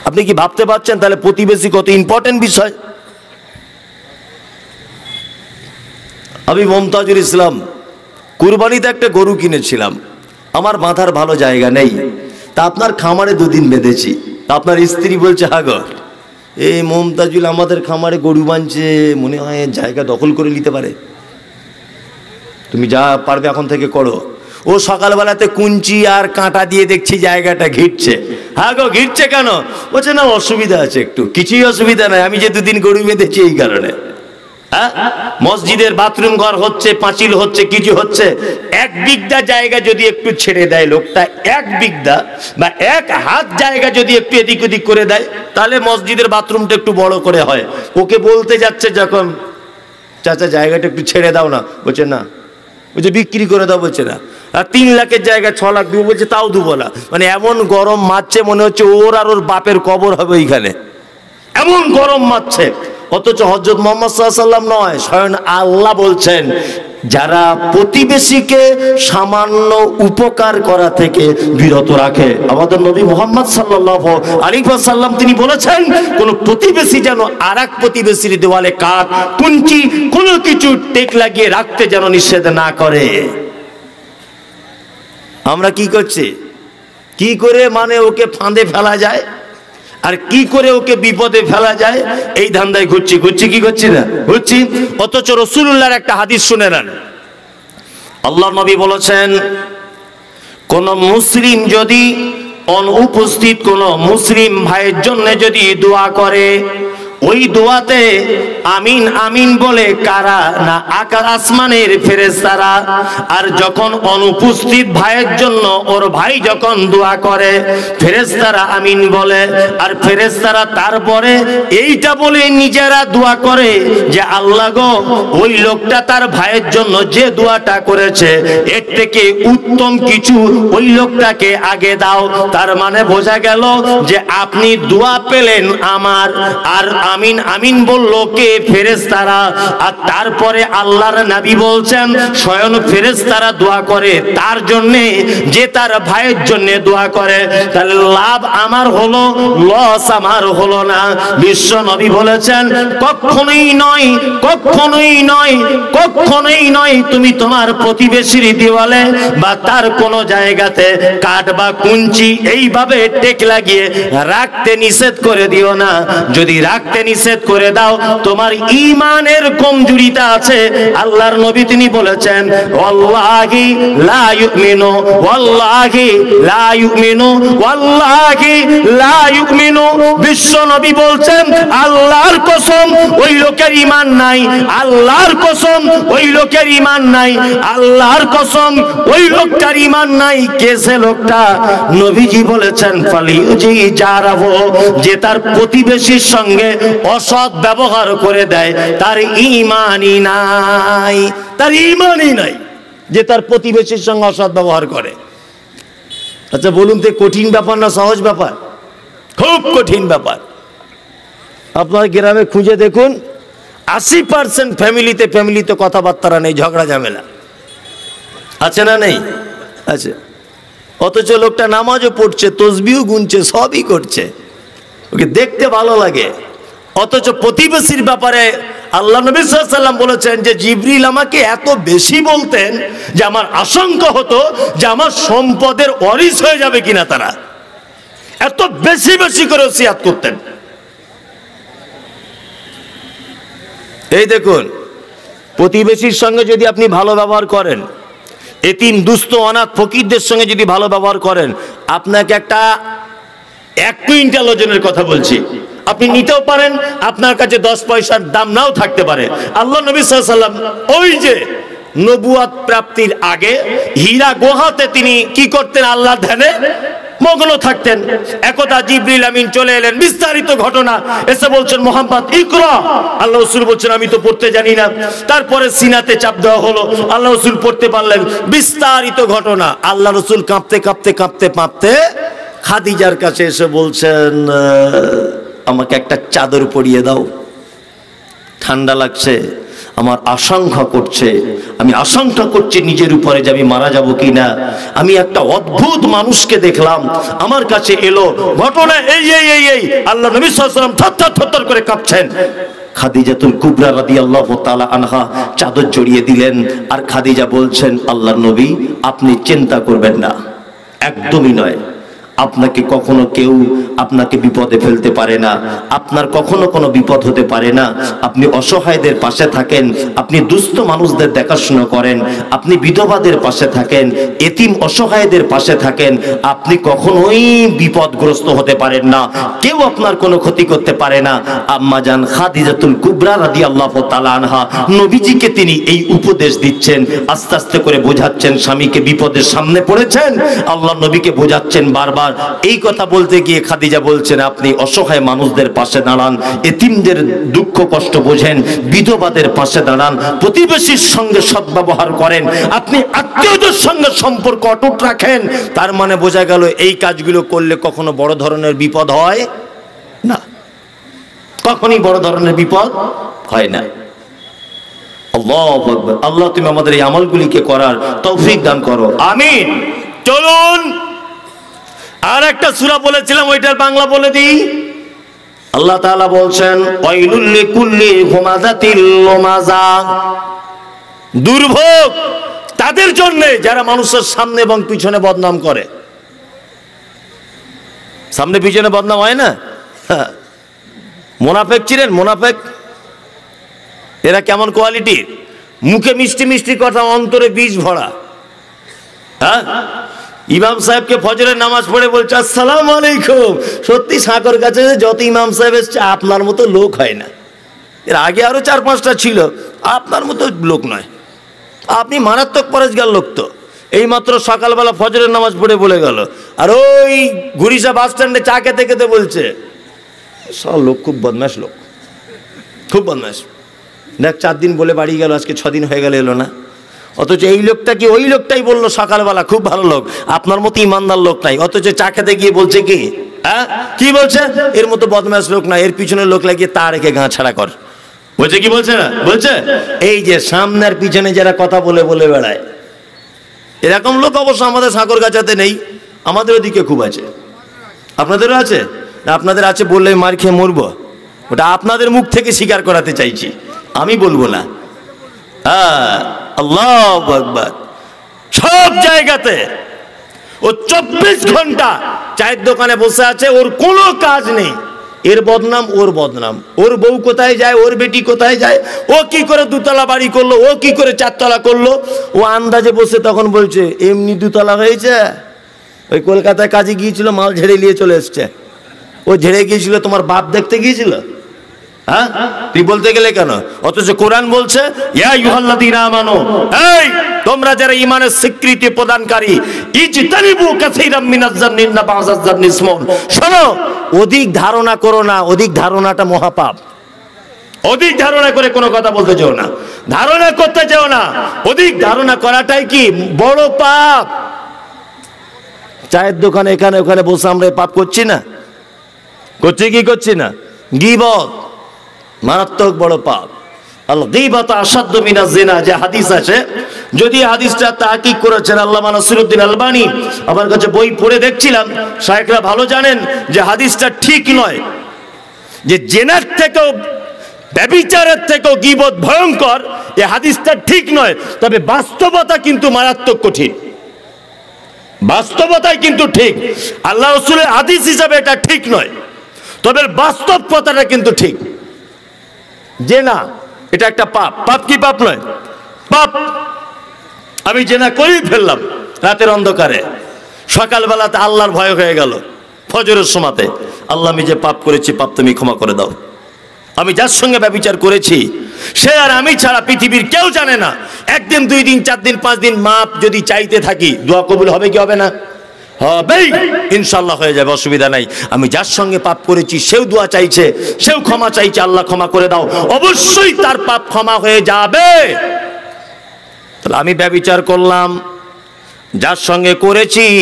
আপনি কি ভাবতে পারছেন তাহলে প্রতিবেশী কত ইম্পর্টেন্ট বিষয়? আমি মমতাজুল ইসলাম কুরবানিতে একটা গরু কিনেছিলাম, আমার মাথার ভালো জায়গা নেই, তা আপনার খামারে দুদিন বেঁধেছি। আপনার স্ত্রী বলছে, হ্যাঁ গো, এই মমতাজুল আমাদের খামারে গরু বাঁধছে, মনে হয় জায়গা দখল করে নিতে পারে, তুমি যা পারবে এখন থেকে করো। ও সকালবেলাতে কুঞ্চি আর কাঁটা দিয়ে দেখছি জায়গাটা ঘিরছে। হ্যাঁ গো, ঘিরছে কেন? বলছে না অসুবিধা আছে একটু। কিছুই অসুবিধা নাই, আমি যে দুদিন গরু বেঁধেছি এই কারণে। হ্যাঁ, মসজিদের বাথরুম ঘর হচ্ছে, পাঁচিল হচ্ছে, কিছু হচ্ছে, 1 বিঘা জায়গা যদি একটু ছেড়ে দেয় লোকটা, 1 বিঘা বা 1 হাত জায়গা যদি একটু এদিক ওদিক করে দেয়, তাহলে মসজিদের বাথরুমটা একটু বড় করে হয়। ওকে বলতে যাচ্ছে যখন, চাচা জায়গাটা একটু ছেড়ে দাও না, বলছে না, বলছে বিক্রি করে দাও, বলছে না। আর 3 লাখের জায়গায় 6 লাখ দেবো, বলছে তাও দেবো না। মানে এমন গরম মারছে, মনে হচ্ছে ওর আর ওর বাপের কবর হবে ওইখানে, এমন গরম মারছে। অথচ হযরত মুহাম্মদ সাল্লাল্লাহু আলাইহি ওয়াসাল্লাম নয়, স্বয়ং আল্লাহ বলছেন, যারা প্রতিবেশীকে সামান্য উপকার করা থেকে বিরত রাখে। আমাদের নবী মুহাম্মদ সাল্লাল্লাহু আলাইহি ওয়াসাল্লাম তিনি বলেছেন, কোন প্রতিবেশী যেন আরেক প্রতিবেশীর দেওয়ালে কাঠ, কুঞ্চি, কোনো কিছু টেক লাগিয়ে রাখতে যেন নিষেধ না করে। আমরা কি করছি? কি করে মানে ওকে ফাঁদে ফেলা যায় আর কি করে ওকে বিপদে ফেলা যায়, এই ধান্দায় ঘুরছি। কি করছি না? ঘুরছি। অথচ রাসূলুল্লাহর একটা হাদিস শুনে নেন। আল্লাহর নবী বলেছেন, কোন মুসলিম যদি অনুপস্থিত কোন মুসলিম ভাইয়ের জন্য যদি দোয়া করে, ওই দোয়াতে আমিন আমিন বলে কারা না আকাশ আসমানের ফেরেশতারা। আর যখন অনুপস্থিত ভাইয়ের জন্য ওর ভাই যখন দোয়া করে, ফেরেশতারা আমিন বলে, আর ফেরেশতারা তারপরে এইটা বলে নিজেরা দোয়া করে যে আল্লাহ গো, ওই লোকটা তার ভাইয়ের জন্য যে দোয়াটা করেছে এর থেকে উত্তম কিছু ওই লোকটাকে আগে দাও। তার মানে বোঝা গেল যে আপনি দোয়া পেলেন আমার, আর আমিন আমিন বলল কে? ফেরেশতারা। আর তারপরে আল্লাহর নবী বলছেন, স্বয়ং ফেরেশতারা দোয়া করে তার জন্য যে তার ভাইয়ের জন্য দোয়া করে। তাহলে লাভ আমার হলো, লস আমার হলো না। বিশ্ব নবী বলেছেন, কখনোই নয়, কখনোই নয়, কখনোই নয় তুমি তোমার প্রতিবেশীর দেওয়ালে বা তার কোনো জায়গাতে কাঠ বা কুঞ্চি এইভাবে টেক লাগিয়ে রাখতে নিষেধ করে দিও না। যদি রাখতে নিষেধ করে দাও, তোমার ঈমানের কমজোরিতা আছে। আল্লাহর নবী তিনি বলেছেন, ওয়াল্লাহি লা ইউমিনু, ওয়াল্লাহি লা ইউমিনু, ওয়াল্লাহি লা ইউমিনু। বিশ্ব নবী বলছেন, আল্লাহর কসম ওই লোকের ঈমান নাই, আল্লাহর কসম ওই লোকের ঈমান নাই, আল্লাহর কসম ওই লোকটার ঈমান নাই। কে সে লোকটা? নবীজি বলেছেন, ফালিউজি জারাহু, যে তার প্রতিবেশীর সঙ্গে অসৎ ব্যবহার করে দেয়, তার ঈমানই নাই, তার ঈমানই নাই, যে তার প্রতিবেশীর সঙ্গে অসৎ ব্যবহার করে। আচ্ছা বলুন তো, কঠিন ব্যাপার না সহজ ব্যাপার? খুব কঠিন ব্যাপার। আপনার গ্রামে খুঁজে দেখুন, 80% ফ্যামিলিতে কথাবার্তা নেই, ঝগড়া ঝামেলা আছে না নেই? আছে। অথচ লোকটা নামাজও পড়ছে, তসবিহও গুনছে, সবই করছে, ওকে দেখতে ভালো লাগে। অথচ প্রতিবেশীর ব্যাপারে আল্লাহ নবী সাল্লাল্লাহু আলাইহি ওয়াসাল্লাম বলেছেন যে জিবরিল আমাকে এত বেশি বলতেন যে আমার আশঙ্কা হতো যে আমার সম্পদের ওয়ারিস হয়ে যাবে কিনা তারা, এত বেশি বেশি করে ওসিয়াত করতেন। এই দেখুন, প্রতিবেশীর সঙ্গে যদি আপনি ভালো ব্যবহার করেন, এতিম দুস্থ অনাথ ফকিরদের সঙ্গে যদি ভালো ব্যবহার করেন, আপনাকে একটা 1 কুইন্টাল ওজনের কথা বলছি, আপনি নিতেও পারেন, আপনার কাছে 10 পয়সার দাম নাও থাকতে পারে। আল্লাহ নবী সাল্লাল্লাহু আলাইহি ওয়াসাল্লাম ওই যে নবুয়ত প্রাপ্তির আগে হীরা গুহাতে তিনি কি করতেন? আল্লাহর ধ্যানে মগ্ন থাকতেন। একদা জিবরিল আমিন চলে এলেন, বিস্তারিত ঘটনা, এসে বলছেন, মুহাম্মদ ইকরা। আল্লাহ রাসূল বলছেন, আমি তো পড়তে জানি না। তারপরে সিনাতে চাপ দেওয়া হলো, আল্লাহ রাসূল পড়তে পারলেন, বিস্তারিত ঘটনা। আল্লাহ রাসূল কাঁপতে কাঁপতে কাঁপতে কাঁপতে খাদিজার কাছে এসে বলছেন, আমাকে একটা চাদর পরিয়ে দাও, ঠান্ডা লাগছে। আমার আশঙ্কা করছে, আমি আশঙ্কা করছি নিজের উপরে যে আমি মারা যাব কিনা। আমি একটা অদ্ভুত মানুষকে দেখলাম, আমার কাছে এলো, ঘটনা এই এই এই এই আল্লাহ নবী সাল্লাল্লাহু আলাইহি ওয়াসাল্লাম থরথর থরথর করে কাঁপছেন। খাদিজাতুল কুবরা রাদিয়াল্লাহু তাআলা আনহা চাদর জড়িয়ে দিলেন, আর খাদিজা বলছেন, আল্লাহর নবী আপনি চিন্তা করবেন না, একদমই নয়। আপনাকে কখনো কেউ আপনাকে বিপদে ফেলতে পারে না, আপনার কখনো কোনো বিপদ হতে পারে না। আপনি অসহায়দের পাশে থাকেন, আপনি দুস্থ মানুষদের দেখাশোনা করেন, আপনি বিধবাদের পাশে থাকেন, এতিম অসহায়দের পাশে থাকেন। আপনি কখনোই বিপদগ্রস্ত হতে পারেন না, কেউ আপনার কোনো ক্ষতি করতে পারে না। আম্মাজান খাদিজাতুল কুবরা রাদিয়াল্লাহু তাআলা আনহা নবীজিকে তিনি এই উপদেশ দিচ্ছেন, আস্তে আস্তে করে বোঝাচ্ছেন। স্বামীকে বিপদের সামনে পড়েছেন, আল্লাহ নবীকে বোঝাচ্ছেন বারবার। এই কথা বলতে গিয়ে খাদিজা বলছেন, আপনি অসহায় মানুষদের পাশে দাঁড়ান, এতিমদের দুঃখ কষ্ট বোঝেন, বিধবাদের পাশে দাঁড়ান, প্রতিবেশীর সঙ্গে সদ্ব্যবহার করেন, আপনি আত্মীয়দের সঙ্গে সম্পর্ক অটুট রাখেন। তার মানে বোঝা গেল এই কাজগুলো করলে কখনো বড় ধরনের বিপদ হয় না, কখনই বড় ধরনের বিপদ হয় না। আল্লাহু আকবার। আল্লাহ তুমি আমাদের এই আমলগুলিকে করার তৌফিক দান করো, আমিন। চলুন আর একটা সূরা বলেছিলাম, ওইটার বাংলা বলে দিই। আল্লাহ তাআলা বলছেন, ওয়াইলুল লিকুল্লি হুমাযাতিল লুমাযা, দুর্ভোগ তাদের জন্য যারা মানুষের সামনে এবং পিছনে বদনাম করে। সামনে পিছনে বদনাম হয় না? মুনাফিক ছিলেন, মুনাফিক এরা কেমন কোয়ালিটির? মুখে মিষ্টি মিষ্টি কথা, অন্তরে বীজ ভরা। হ্যাঁ, ইমাম সাহেবকে ফজরের নামাজ পড়ে বলছে আসসালামু আলাইকুম। সত্যি সাঁকর কাছে যত ইমাম সাহেব এসছে আপনার মতো লোক হয় না। এর আগে আরো 4-5টা ছিল, আপনার মতো লোক নয়, আপনি মারাত্মক পরেশগার লোক। তো এই মাত্র সকালবেলা ফজরের নামাজ পড়ে বলে গেল, আর ওই ঘুরিসা বাস স্ট্যান্ডে চা খেতে খেতে বলছে সব লোক খুব বদমাশ লোক, খুব বদমাশ। দেখ 4 দিন বলে বাড়ি গেল, আজকে 6 দিন হয়ে গেল এলো না। অথচ এই লোকটা কি ওই লোকটাই বললো সকালবেলা খুব ভালো লোক, আপনার মতো ইমানদার লোক নাই। অথচ চা খেতে গিয়ে বলছে কি, হ্যাঁ কি বলছে, এর মতো বদমাশ লোক না, এর পিছনের লোক লাগিয়ে তা রেখে গা ছাড়া কর। বলছে কি বলছে না? বলছে এই যে সামনের পিছনে যারা কথা বলে বলে বেড়ায়, এরকম লোক অবশ্য আমাদের সাঁকর গাছাতে নেই, আমাদের ওদিকে খুব আছে। আপনাদেরও আছে? আপনাদের আছে বললে মার খেয়ে মরবো, ওটা আপনাদের মুখ থেকে স্বীকার করাতে চাইছি, আমি বলবো না। হ্যাঁ, আল্লাহু আকবার। সব জায়গাতে ও 24 ঘন্টা চায়ের দোকানে বসে আছে, ওর কোনো কাজ নেই, এর বদনাম ওর বদনাম, ওর বউ কোথায় যায়, ওর বেটি কোথায় যায়, ও কি করে 2তলা বাড়ি করলো, ও কি করে 4তলা করলো, ও আন্দাজে বসে তখন বলছে এমনি 2তলা হয়েছে, ওই কলকাতায় কাজে গিয়েছিল, মাল ঝেড়ে নিয়ে চলে এসছে। ও ঝেড়ে গিয়েছিল, তোমার বাপ দেখতে গিয়েছিল? হ্যাঁ, তুই বলতে গেলে কেন? অথচ কোরআন বলছে ইয়া আইয়ুহাল্লাযীনা আমানু, এই তোমরা যারা ঈমানের স্বীকৃতি প্রদানকারী, ইজতানিবু কাসীরাম মিনাজ-জান্নি ইন্না বা'যাজ-জান্নি ইসমুন, শোনো অধিক ধারণা করো না, অধিক ধারণাটা মহাপাপ। অধিক ধারণা করে কোনো কথা বলতে চাও না, ধারণা করতে চাও না, অধিক ধারণা করাটাই কি বড় পাপ। চায়ের দোকানে এখানে ওখানে বসে আমরা পাপ করছি না? করছি কি করছি না? গীবত মারাত্মক বড় পাপ। আল গীবাত আশাদ্দু মিনাজ জিনা, যে হাদিস আছে, যদি হাদিসটা তাহকিক করেছেন আল্লামা নাসিরউদ্দিন আলবানী, আমার কাছে বই পড়ে দেখছিলাম, শায়েখরা ভালো জানেন যে হাদিসটা ঠিক নয়, যে জেনার থেকেও ব্যভিচারের থেকেও গীবত ভয়ঙ্কর, এই হাদিসটা ঠিক নয়। তবে বাস্তবতা কিন্তু মারাত্মক কঠিন, বাস্তবতাই কিন্তু ঠিক। আল্লাহ রাসূলের হাদিস হিসাবে এটা ঠিক নয়, তবে বাস্তব কথাটা কিন্তু ঠিক। জেনা এটা একটা পাপ। পাপ কি পাপ নয়? পাপ। আমি জেনা করেই ফেললাম রাতের অন্ধকারে, সকালবেলাতে আল্লাহর ভয় হয়ে গেল, ফজরের সময়তে আল্লাহ আমি যে পাপ করেছি, পাপ তুমি ক্ষমা করে দাও। আমি যার সঙ্গে ব্যভিচার করেছি সে আর আমি ছাড়া পৃথিবীর কেউ জানে না। 1 দিন 2 দিন 4 দিন 5 দিন মাপ যদি চাইতে থাকি, দোয়া কবুল হবে কি হবে না? হবেই, ইনশাআল্লাহ হয়ে যাবে, অসুবিধা নাই। আমি যার সঙ্গে পাপ করেছি সেও দোয়া চাইছে, সেও ক্ষমা চাইছে, আল্লাহ ক্ষমা করে দাও, অবশ্যই তার পাপ ক্ষমা হয়ে যাবে। তাহলে আমি ব্যভিচার করলাম, যার সঙ্গে করেছি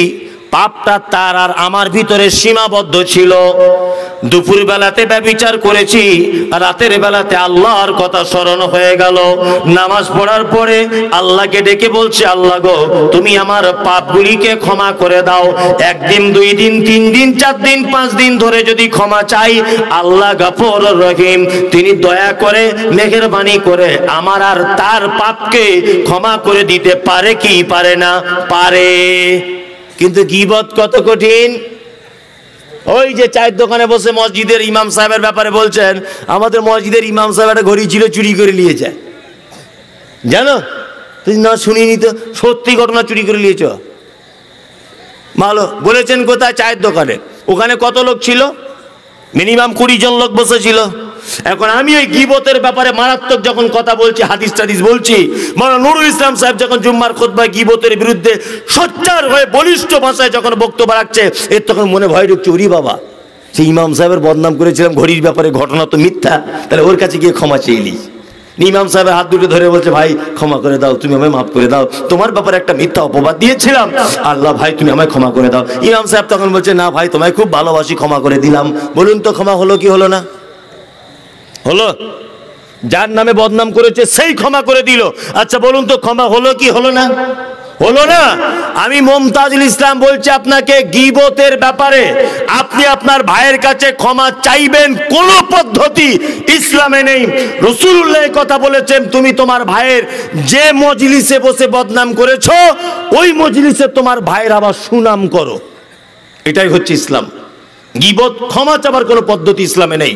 পাপটা তার আর আমার ভিতরে সীমাবদ্ধ ছিল। দুপুর বেলাতে ব্যভিচার করেছি, রাতের বেলাতে আল্লাহর কথা স্মরণ হয়ে গেল। নামাজ পড়ার পরে আল্লাহকে ডেকে বলছি, আল্লাহ গো তুমি আমার পাপগুলিকে ক্ষমা করে দাও। একদিন, 2 দিন, 3 দিন, 4 দিন, 5 দিন ধরে যদি ক্ষমা চাই, আল্লাহ গফুর রহিম তিনি দয়া করে মেহেরবানি করে আমার আর তার পাপকে ক্ষমা করে দিতে পারে কি পারে না? পারে। কিন্তু গীবত কত কঠিন। ওই যে চায়ের দোকানে বসে মসজিদের ইমাম সাহেবের ব্যাপারে বলছেন, আমাদের মসজিদের ইমাম সাহেব একটা ঘড়ি ছিল, চুরি করে নিয়েছে, জানো? তুই না শুনিনি তো, সত্যি ঘটনা, চুরি করে নিয়েছ। ভালো বলেছেন। কোথায়? চায়ের দোকানে। ওখানে কত লোক ছিল? মিনিমাম 20 জন লোক বসেছিল। এখন আমি ওই গীবতের ব্যাপারে মারাত্মক যখন কথা বলছি, হাদিস টাদিস বলছি, মাওলানা নুরুল ইসলাম সাহেব যখন জুম্মার খুতবায় গীবতের বিরুদ্ধে সোচ্চার হয়ে বলিষ্ঠ ভাষায় যখন বক্তব্য রাখছে, এর তখন মনে ভয় ঢুকছে, ওরে বাবা, সেই ইমাম সাহেবের বদনাম করেছিলাম ঘড়ির ব্যাপারে, ঘটনা তো মিথ্যা, তাহলে ওর কাছে গিয়ে ক্ষমা চেয়েলি। ইমাম সাহেবের হাত দুটো ধরে বলছে, ভাই ক্ষমা করে দাও, তুমি আমায় মাফ করে দাও, তোমার ব্যাপারে একটা মিথ্যা অপবাদ দিয়েছিলাম, আল্লাহ ভাই তুমি আমায় ক্ষমা করে দাও। ইমাম সাহেব তখন বলছে, না ভাই তোমায় খুব ভালোবাসি, ক্ষমা করে দিলাম। বলুন তো ক্ষমা হলো কি হলো না? হলো। যার নামে বদনাম করেছে সেই ক্ষমা করে দিল। আচ্ছা বলুন তো ক্ষমা হলো কি হলো না? হলো না। আমি মুমতাজুল ইসলাম বলছি আপনাকে, গীবতের ব্যাপারে আপনি আপনার ভাইয়ের কাছে ক্ষমা চাইবেন কোন পদ্ধতি ইসলামে নেই। রাসূলুল্লাহ কথা বলেছেন, তুমি তোমার ভাইয়ের যে মজলিসে বসে বদনাম করেছো, ওই মজলিসে তোমার ভাইয়ের আবার সুনাম করো। এটাই হচ্ছে ইসলাম। গীবত ক্ষমা চাবার কোনো পদ্ধতি ইসলামে নেই,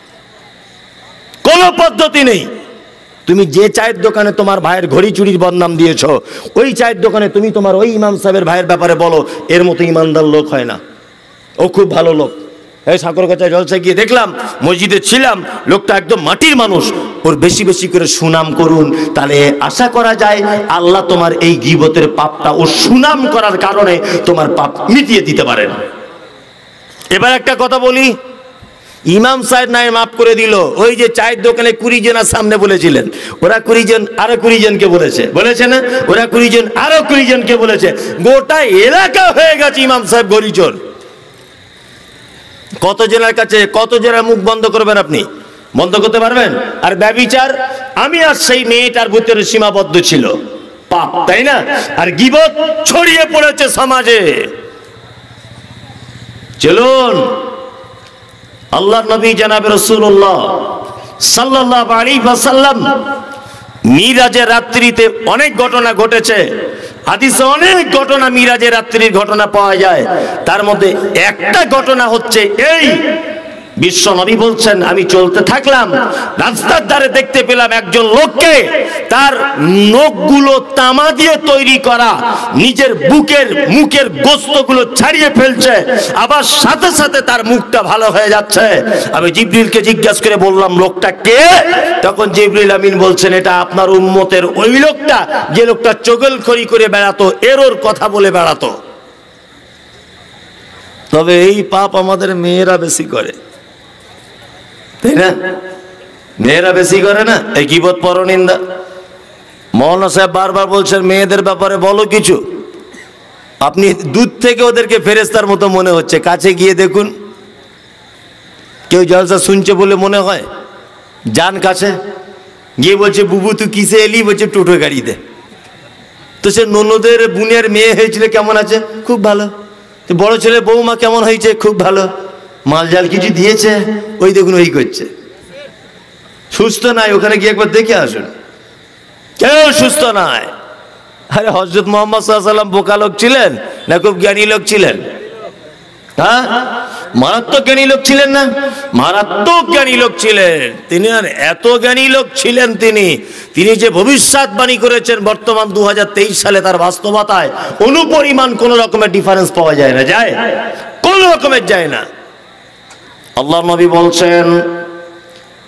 কোনো পদ্ধতি নেই। তুমি যে চায়ের দোকানে তোমার ভাইয়ের ঘড়ি চুরির বদনাম দিয়েছো, ওই চায়ের দোকানে তুমি তোমার ওই ইমাম সাহেবের ভাইয়ের ব্যাপারে বলো, এর মতো ইমানদার লোক হয় না। ও খুব ভালো লোক। এই সাগরকাছা জলসায় গিয়ে দেখলাম, মসজিদে ছিলাম, লোকটা একদম মাটির মানুষ। ওর বেশি বেশি করে সুনাম করুন, তাহলে আশা করা যায় আল্লাহ তোমার এই গীবতের পাপটা ও সুনাম করার কারণে তোমার পাপ মিটিয়ে দিতে পারেন। এবার একটা কথা বলি, ইমাম সাহেব নাই মাফ করে দিল, ওই যে চায়ের দোকানে 20 জনের সামনে বলেছিলেন, ওরা 20 জন আরো 20 জনকে বলেছে, বলেছে না? ওরা 20 জন আরো 20 জনকে বলেছে, গোটা এলাকা হয়ে গেছে ইমাম সাহেব গরিচোর। কত জনের কাছে, কত জনের মুখ বন্ধ করবেন আপনি? বন্ধ করতে পারবেন? আর ব্যভিচার, আমি আর সেই মেয়েটার ভিতরে সীমাবদ্ধ ছিল পাপ, তাই না? আর গীবত ছড়িয়ে পড়েছে সমাজে। চলুন, আল্লাহর নবী জনাবে রাসূলুল্লাহ সাল্লাল্লাহু আলাইহি ওয়াসাল্লাম মিরাজের রাত্রিতে অনেক ঘটনা ঘটেছে। হাদিসে অনেক ঘটনা মিরাজের রাত্রির ঘটনা পাওয়া যায়। তার মধ্যে একটা ঘটনা হচ্ছে এই, বিশ্ব নবী বলছেন, আমি চলতে থাকলাম, রাস্তার ধারে দেখতে পেলাম একজন লোককে তার নখগুলো তামা দিয়ে তৈরি করা নিজের মুখের গোস্তগুলো ছাড়িয়ে ফেলছে, আবার সাথে সাথে তার মুখটা ভালো হয়ে যাচ্ছে। আমি জিবরিলকে জিজ্ঞাসা করে বললাম, লোকটা কে? তখন জিবরিল আমিন বলছেন, এটা আপনার উম্মতের ওই লোকটা, যে লোকটা চগলখড়ি করে বেড়াতো, এরর কথা বলে বেড়াতো। তবে এই পাপ আমাদের মেয়েরা বেশি করে, তাই না? মেয়েরা বেশি করে না এই গীবত পরনিন্দা। মৌলানা সাহেব বারবার বলছেন, মেয়েদের ব্যাপারে বলো কিছু। আপনি দূর থেকে ওদেরকে ফেরেশতার মতো মনে হচ্ছে, কাছে গিয়ে দেখুন। কেউ জলসা শুনছে বলে মনে হয়? যান কাছে গিয়ে বলছে, বুবু তুই কিসে এলি? বলছে টোটো গাড়িতে। তো সে ননদের বোনের মেয়ে হয়েছিল, কেমন আছে? খুব ভালো। তো বড় ছেলে বৌমা কেমন হয়েছে? খুব ভালো। মাল জাল কিছু দিয়েছে? ওই দেখুন ওই করছে। সুস্থ নাই, ওখানে গিয়ে একবার দেখে আসুন, কেউ সুস্থ নাই। আরে হযরত মুহাম্মদ সাল্লাল্লাহু আলাইহি ওয়াসাল্লাম বোকা লোক ছিলেন না খুব জ্ঞানী লোক ছিলেন? হ্যাঁ, মারাত্মক জ্ঞানী লোক ছিলেন না? মারাত্মক জ্ঞানী লোক ছিলেন তিনি। আর এত জ্ঞানী লোক ছিলেন তিনি যে ভবিষ্যৎবাণী করেছেন বর্তমান 2023 সালে, তার বাস্তবতায় অনুপরিমাণ কোন রকমের ডিফারেন্স পাওয়া যায় না, যায় কোন রকমের যায় না। আল্লাহ নবী বলছেন,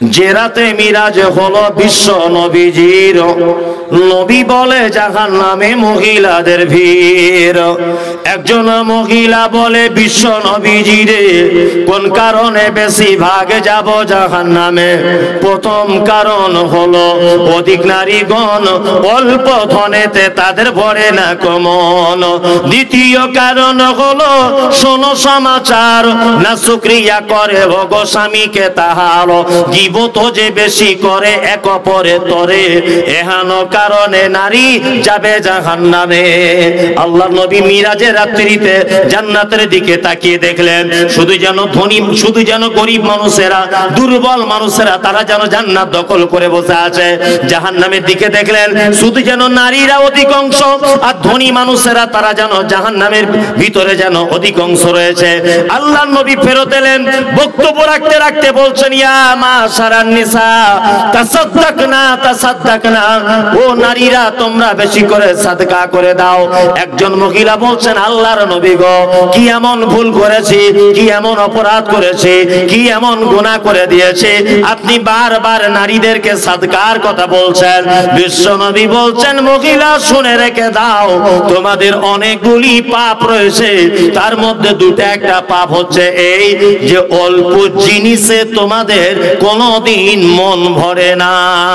যে রাতে মিরাজ হলো বিশ্ব নবীজির, নবী বলে জাহান্নামে মহিলাদের ভিড়। একজন মহিলা বলে বিশ্ব নবীজিরে, কোন কারণে বেশি ভাগ যাব জাহান্নামে? প্রথম কারণ হলো অধিক নারীগণ, অল্প ধনেতে তাদের ভরে না কমন। দ্বিতীয় কারণ হলো শোনো সমাচার, না শুকরিয়া করে ভোগ স্বামীকে তাহার, গীবত যে বেশি করে এক অপরে তরে, এহেন কারণে নারী যাবে জাহান্নামে। আল্লাহর নবী মিরাজের রাত্রিতে জান্নাতের দিকে তাকিয়ে দেখলেন, শুধু যেন ধনী, শুধু যেন গরিব মানুষেরা, দুর্বল মানুষেরা তারা যেন জান্নাত দখল করে বসে আছে। জাহান্নামের দিকে দেখলেন, শুধু যেন নারীরা অধিকাংশ, আর ধনী মানুষেরা তারা যেন জাহান্নামের ভিতরে যেন অধিকাংশ রয়েছে। আল্লাহর নবী ফেরত এলেন, বক্তব্য রাখতে রাখতে বলছেন, ইয়া মাশারান নিসা তাসাদদাকনা তাসাদদাকনা, ও নারীরা তোমরা বেশি করে সাদকা করে দাও। একজন মহিলা বলছেন, আল্লাহর নবী গো, কি এমন ভুল করেছি, কি এমন অপরাধ করেছি, কি এমন গুনাহ করে দিয়েছে আপনি বারবার নারীদেরকে সাদকার কথা বলছেন? বিশ্ব নবী বলছেন, মহিলা শুনে রেখে দাও, তোমাদের অনেকগুলি পাপ রয়েছে, তার মধ্যে দুটো একটা পাপ হচ্ছে এই যে অল্প জিনিসে তোমাদের কোনোদিন মন ভরে না।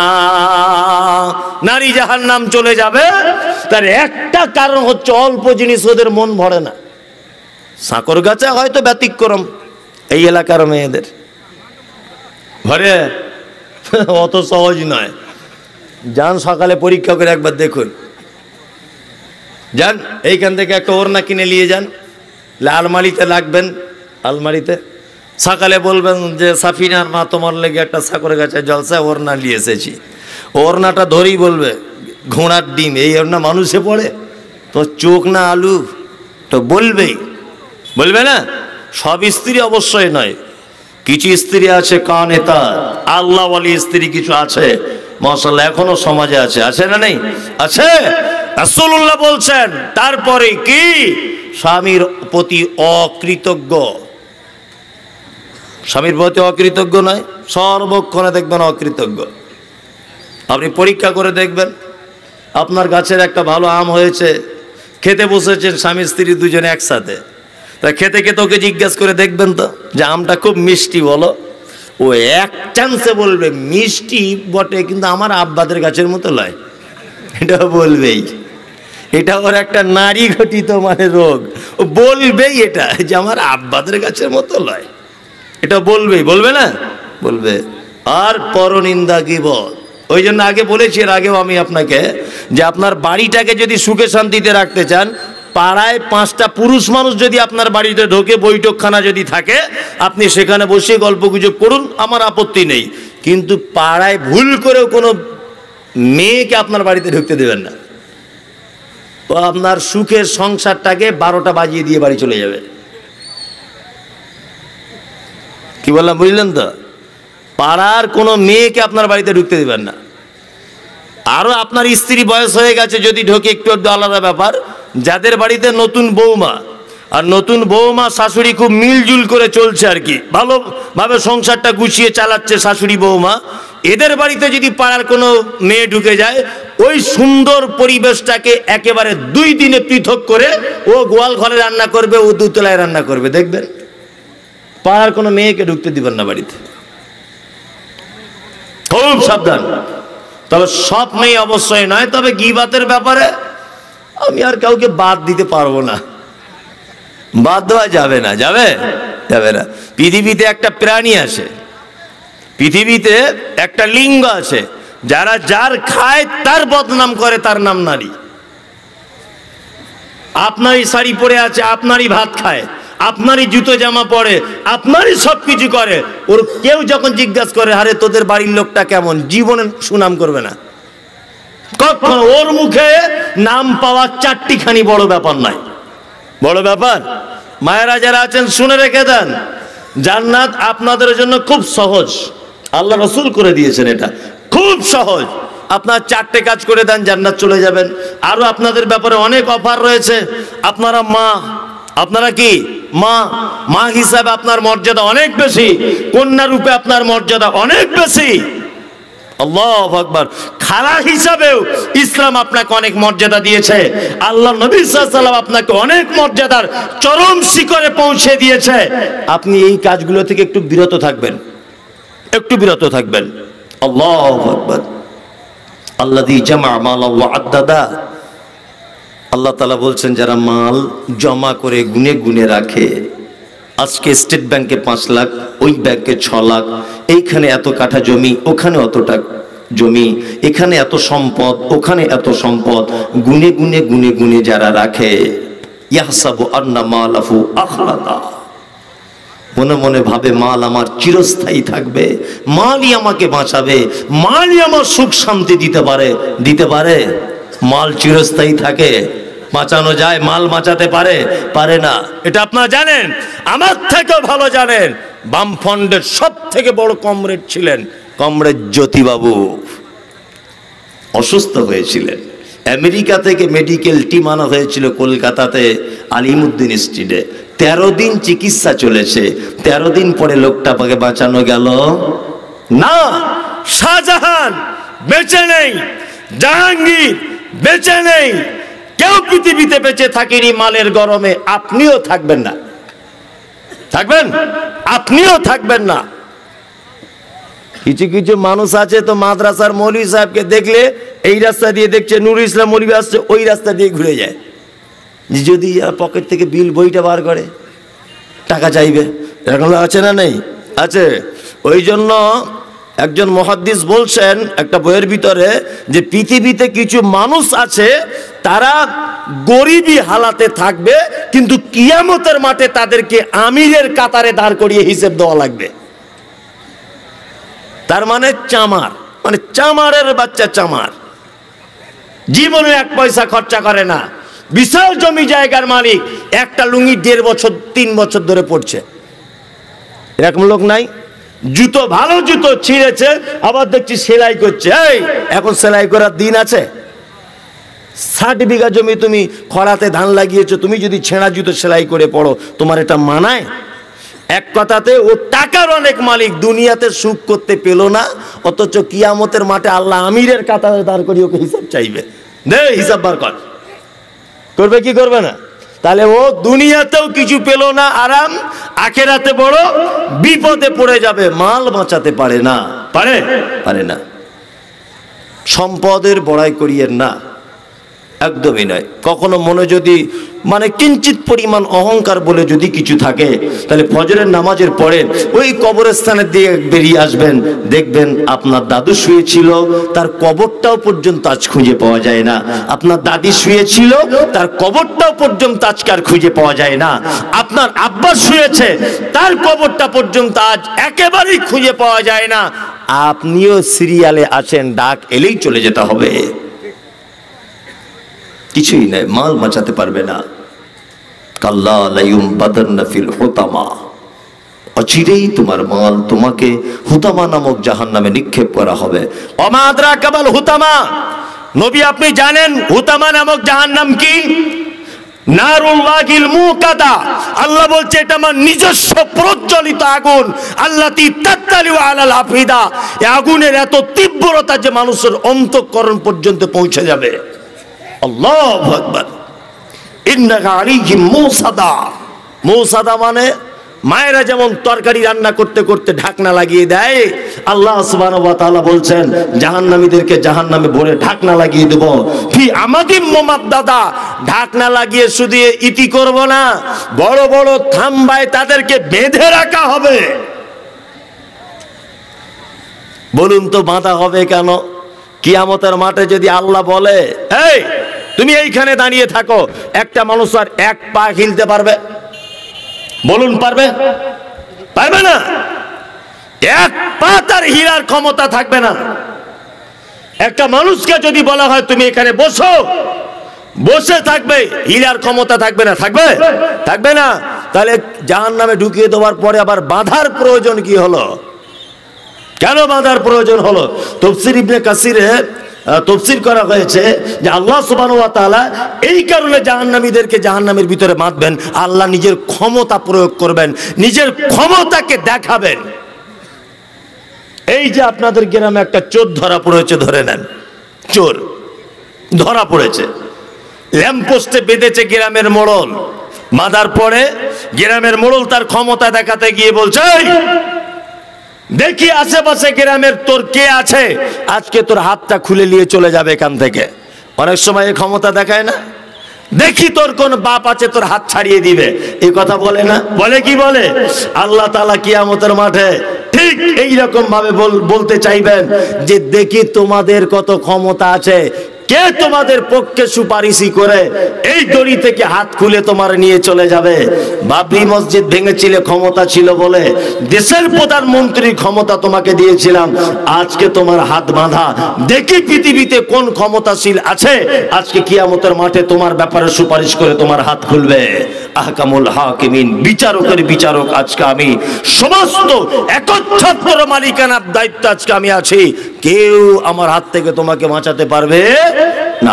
নারী জাহান্নাম চলে যাবে তার একটা কারণ হচ্ছে অল্প জিনিস ওদের মন ভরে না। সাকর গাছে হয়তো ব্যতিক্রম, এই এলাকার মেয়েদের ভরে, অত সহজ নয়। যান সকালে পরীক্ষা করে একবার দেখুন, যান এইখান থেকে একটা ওড়না কিনে নিয়ে যান, আলমারিতে লাগবেন, আলমারিতে সকালে বলবেন যে সাফিনার মা তোমার লেগে একটা সাকর গাছে জলসা ওড়না নিয়ে এসেছি। ওড়নাটা ধরেই বলবে ঘোড়ার ডিম, এই ওড়না মানুষে পড়ে তো চোখ না আলু, তো বলবেই, বলবে না? সব স্ত্রী অবশ্যই নয়, কিছু স্ত্রী আছে কানে তার আল্লাহ ওয়ালি স্ত্রী কিছু আছে, মাশাআল্লাহ এখনো সমাজে আছে, আছে না নেই? আছে। রাসূলুল্লাহ বলছেন তারপরে কি স্বামীর প্রতি অকৃতজ্ঞ, স্বামীর প্রতি অকৃতজ্ঞ নয়, সর্বক্ষণে দেখবেন অকৃতজ্ঞ। আপনি পরীক্ষা করে দেখবেন, আপনার গাছের একটা ভালো আম হয়েছে, খেতে বসেছেন স্বামী স্ত্রী দুজনে একসাথে, তা খেতে খেতে ওকে জিজ্ঞাসা করে দেখবেন তো যে আমটা খুব মিষ্টি বলো, ও এক চান্সে বলবে মিষ্টি বটে কিন্তু আমার আব্বাদের গাছের মতো লয়, এটা বলবেই। এটা ওর একটা নারী ঘটিত মানে রোগ, ও বলবেই এটা যে আমার আব্বাদের গাছের মতো লয়, এটা বলবেই, বলবে না? বলবে। আর পরনিন্দা গীবত, ওই জন্য আগে বলেছি, এর আগেও আমি আপনাকে, যে আপনার বাড়িটাকে যদি সুখে শান্তিতে রাখতে চান, পাড়ায় 5টা পুরুষ মানুষ যদি আপনার বাড়িতে ঢোকে, বৈঠকখানা যদি থাকে, আপনি সেখানে বসে গল্প গুজব করুন, আমার আপত্তি নেই, কিন্তু পাড়ায় ভুল করেও কোনো মেয়েকে আপনার বাড়িতে ঢুকতে দেবেন না। তো আপনার সুখের সংসারটাকে 12টা বাজিয়ে দিয়ে বাড়ি চলে যাবে। কি বললাম বুঝলেন তো? পাড়ার কোনো মেয়েকে আপনার বাড়িতে ঢুকতে দেবেন না। আরো আপনার স্ত্রী বয়স হয়ে গেছে যদি ঢোকে, একটু আলাদা ব্যাপার। যাদের বাড়িতে নতুন বৌমা, আর নতুন বৌমা শাশুড়ি খুব মিলজুল করে চলছে আর কি, ভালোভাবে সংসারটা গুছিয়ে চালাচ্ছে শাশুড়ি বৌমা, এদের বাড়িতে যদি পাড়ার কোনো মেয়ে ঢুকে যায়, ওই সুন্দর পরিবেশটাকে একেবারে 2 দিনে পৃথক করে ও গোয়াল ঘরে রান্না করবে, ও দোতলায় রান্না করবে, দেখবেন পাড়ার কোনো মেয়েকে ঢুকতে দিবেন না বাড়িতে, খুব সাবধান। তবে সব মেয়ে অবশ্যই নয়, তবে গীবাতের ব্যাপারে আমি আর কাউকে বাদ দিতে পারবো না, বাদ দেওয়া যাবে না, যাবে যাবে না। পৃথিবীতে একটা প্রাণী আছে, পৃথিবীতে একটা লিঙ্গ আছে, যারা যার খায় তার বদনাম করে, তার নাম নারী। আপনারই শাড়ি পরে আছে, আপনারই ভাত খায়, আপনারই জুতো জামা পরে, আপনারই সবকিছু করে, ওর কেউ যখন জিজ্ঞাসা করে আরে তোদের বাড়ির লোকটা কেমন, জীবনে সুনাম করবে না কখনো। ওর মুখে নাম পাওয়া 4টিখানি বড় ব্যাপার নয়, বড় ব্যাপার। মায়েরা যারা আছেন শুনে রেখে দেন, জান্নাত আপনাদের জন্য খুব সহজ, আল্লাহ রসুল করে দিয়েছেন, এটা খুব সহজ। আপনার 4টে কাজ করে দেন, জান্নাত চলে যাবেন। আরো আপনাদের ব্যাপারে অনেক অফার রয়েছে। আপনারা মা, আপনারা কি মা, মা হিসাবে আপনার মর্যাদা অনেক বেশি, কন্যা রূপে আপনার মর্যাদা অনেক বেশি। আল্লাহু আকবার। খালা হিসাবেও ইসলাম আপনাকে অনেক মর্যাদা দিয়েছে। আল্লাহ নবী সাল্লাল্লাহু আলাইহি ওয়াসাল্লাম আপনাকে অনেক মর্যাদার চরম শিখরে পৌঁছে দিয়েছে। আপনি এই কাজগুলো থেকে একটু বিরত থাকবেন, একটু বিরত থাকবেন। আল্লাহু আকবার। আল্লাযী জামা মালা ওয়া আদ্দাদা, আল্লাহ তাআলা বলছেন যারা মাল জমা করে গুনে গুনে রাখে, আজকে স্টেট ব্যাংকে 5 লাখ, ওই ব্যাংকে 6 লাখ, এইখানে এত কাঠা জমি, ওখানে অতটা জমি, এখানে এত সম্পদ, ওখানে এত সম্পদ, গুনে গুনে গুনে গুনে যারা রাখে, ইয়াহসাবু আন্না মালাহু আখলাদা, মনে মনে ভাবে মাল আমার চিরস্থায়ী থাকবে, মালই আমাকে বাঁচাবে, মালই আমার সুখ শান্তি দিতে পারে। দিতে পারে? মাল চিরস্থায়ী থাকে? বাঁচানো যায়? মাল বাঁচাতে পারে? পারে না। এটা আপনারা জানেন, আমার থেকেও ভালো জানেন। বামফ্রন্টের সব থেকে বড় কমরেড ছিলেন কমরেড জ্যোতিবাবু। অসুস্থ হয়েছিলেন, আমেরিকা থেকে মেডিকেল টিম আনা হয়েছিল কলকাতাতে আলিমউদ্দিন স্ট্রিটে। 13 দিন চিকিৎসা চলেছে। 13 দিন পরে লোকটাকে বাঁচানো গেল না। শাহজাহান বেঁচে নেই, জাহাঙ্গীর বেঁচে নেই, কেউ পৃথিবীতে বেঁচে থাকেনি মালের গরমে। আপনিও থাকবেন না। থাকবেন? আপনিও থাকবেন না। কিছু কিছু মানুষ আছে তো মাদ্রাসার মৌলভী সাহেবকে দেখলে এই রাস্তা দিয়ে দেখছে নুরুল ইসলাম মৌলভী আসছে, ওই রাস্তা দিয়ে ঘুরে যায়। যদি পকেট থেকে বিল বইটা বার করে টাকা চাইবে, এরকম আছে না? নেই? আছে। ওই জন্য একজন মুহাদ্দিস বলছেন একটা বইয়ের ভিতরে যে পৃথিবীতে কিছু মানুষ আছে তারা গরিবী হালাতে থাকবে, কিন্তু কিয়ামতের মাঠে তাদেরকে আমিরের কাতারে দাঁড় করিয়ে হিসেব দেওয়া লাগবে। তার মানে চামার, মানে চামারের বাচ্চা চামার, জীবনে 1 পয়সা খরচা করে না, বিশাল জমি জায়গার মালিক, একটা লুঙ্গি 1.5 বছর 3 বছর ধরে পড়ছে। এরকম লোক নাই? জুতো, ভালো জুতো ছিঁড়েছে, আবার দেখছি সেলাই করছে। এই এখন সেলাই করার দিন আছে? 60 বিঘা জমি তুমি খরাতে ধান লাগিয়েছো, তুমি যদি ছেঁড়া জুতো সেলাই করে পড়ো, তোমার এটা মানায়? এক কথাতে ও টাকার অনেক মালিক, দুনিয়াতে সুখ করতে পেল না, অথচ কিয়ামতের মাঠে আল্লাহ আমিরের কাতারে দাঁড় করিয়ে ওকে হিসাব চাইবে। দে হিসাব বার কর। করবে কি করবে না? তাহলে ও দুনিয়াতেও কিছু পেল না আরাম, আখেরাতে বড় বিপদে পড়ে যাবে। মাল বাঁচাতে পারে না। পারে? পারে না। সম্পদের বড়াই করিয়েন না, একদমই নয়। কখনো মনে যদি মানে কিঞ্চিত পরিমাণ অহংকার বলে যদি কিছু থাকে, তাহলে ফজরের নামাজের পরে ওই কবরস্থানের দিকে বেরিয়ে আসবেন, দেখবেন আপনার দাদু শুয়েছিল, তার কবরটাও পর্যন্ত আজ খুঁজে পাওয়া যায় না। আপনার দাদি শুয়েছিল, তার কবরটাও পর্যন্ত আজকার খুঁজে পাওয়া যায় না। আপনার আব্বা শুয়েছে, তার কবরটা পর্যন্ত আজ একেবারেই খুঁজে পাওয়া যায় না। আপনিও সিরিয়ালে আছেন, ডাক এলেই চলে যেতে হবে। কিছুই নাই, মাল বাঁচাতে পারবে না। কাল্লা লায়ুমবাদান্না ফিল হুতামা, অচিরেই তোমার মাল তোমাকে হুতামা নামক জাহান্নামে নিক্ষেপ করা হবে। ওমা আদরাকা মাল হুতামা, নবী আপনি জানেন হুতামা নামক জাহান্নাম কি? নারুল ওয়াকিল মুকাদা। আল্লাহ বলছে এটা আমার নিজস্ব প্রজ্বলিত আগুন। আল্লাতি তাত্তালিউ আলাল আফিদা, এই আগুনের এত তীব্রতা যে মানুষের অন্তঃকরণ পর্যন্ত পৌঁছে যাবে। আল্লাহু আকবার। ইন্নাকা আলাইহিম মুসাদা। মুসাদা মানে মায়েরা যেমন তরকারি রান্না করতে করতে ঢাকনা লাগিয়ে দেয়, আল্লাহ সুবহানাহু ওয়া তাআলা বলছেন জাহান্নামীদেরকে জাহান্নামে ভরে ঢাকনা লাগিয়ে দেব। ফি আমাদিম মুমাদ্দাদা, ঢাকনা লাগিয়ে শুধু ইতি করব না, বড় বড় থাম্বায় তাদেরকে বেঁধে রাখা হবে। বলুন তো বাঁধা হবে কেন? কিয়ামতের মাঠে যদি আল্লাহ বলে এই তুমি এইখানে দাঁড়িয়ে থাকো, একটা মানুষ আর 1 পা হিলতে পারবে? বলুন পারবে? পারবে না। 1 পা তার হিলার ক্ষমতা থাকবে না। একটা মানুষকে যদি বলা হয় তুমি এখানে বসো, বসে থাকবে, হিলার ক্ষমতা থাকবে না? থাকবে? থাকবে না। তাহলে জাহান্নামে ঢুকিয়ে দেওয়ার পরে আবার বাঁধার প্রয়োজন কি হলো? কেন বাঁধার প্রয়োজন হলো? তাফসীর ইবনে কাসিরে তাফসীর করা হয়েছে যে আল্লাহ সুবহানাহু ওয়া তাআলা এই কারণে জাহান্নামীদেরকে জাহান্নামের ভিতরে বাঁধবেন, আল্লাহ নিজের ক্ষমতা প্রয়োগ করবেন, নিজের ক্ষমতাকে দেখাবেন। এই যে আপনাদের গ্রামে একটা চোর ধরা পড়েছে, ধরে নেন চোর ধরা পড়েছে, ল্যাম্পপোস্টে বেঁধেছে গ্রামের মোড়ল, বাঁধার পরে গ্রামের মোড়ল তার ক্ষমতা দেখাতে গিয়ে বলছে, দেখি আশেপাশে গ্রামের তোর কে আছে, আজকে তোর হাতটা খুলে নিয়ে চলে যাবে এখান থেকে। অনেক সময় এই ক্ষমতা দেখায় না, দেখি তোর কোন বাপ আছে তোর হাত ছাড়িয়ে দিবে, এই কথা বলে না? বলে কি বলে? আল্লাহ তাআলা কিয়ামতের মাঠে ঠিক এইরকম ভাবে বলতে চাইবেন যে দেখি তোমাদের কত ক্ষমতা আছে, কে তোমাদের পক্ষে সুপারিশি করে এই দড়ি থেকে হাত খুলে তোমার নিয়ে চলে যাবে। বাবরি মসজিদ ভেঙেছিলে, ক্ষমতা ছিল বলে, দেশের প্রধানমন্ত্রীর ক্ষমতা তোমাকে দিয়েছিলাম, আজকে তোমার হাত বাঁধা, দেখি পৃথিবীতে কোন ক্ষমতাশীল আছে আজকে কিয়ামতের মাঠে তোমার ব্যাপারে সুপারিশ করে তোমার হাত খুলবে। আহকামুল হাকিমিন, বিচারকের বিচারক আজকে আমি, সমস্ত একচ্ছত্র মালিকানার দায়িত্ব আজকে আমি আছি, কেউ আমার হাত থেকে তোমাকে বাঁচাতে পারবে না।